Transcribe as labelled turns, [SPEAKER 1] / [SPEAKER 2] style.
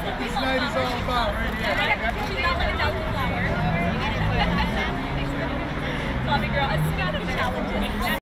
[SPEAKER 1] what this night is all about right here.
[SPEAKER 2] She's not like a doubtful flower. Tommy girl, it's got to be challenging.